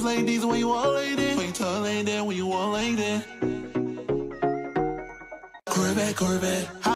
like this when you want like that. Wait till like that when you want like that. Corvette, Corvette.